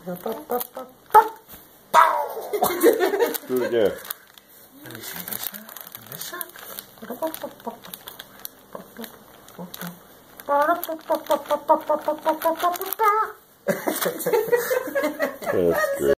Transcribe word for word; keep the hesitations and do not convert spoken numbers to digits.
Do it again. Let me see this one. This one. That's great.